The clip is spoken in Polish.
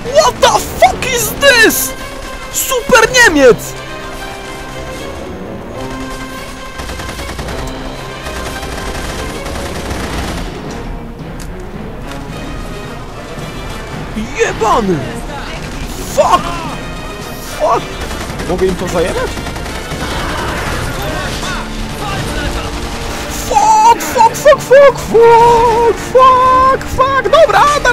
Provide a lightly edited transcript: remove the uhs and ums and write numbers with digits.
What the fuck is this? Super Niemiec! Jebany! Fuck! Fuck! Mogę im to zajebać? Fuck! Fuck! Fuck! Fuck! Fuck! Fuck! Fuck! Dobra!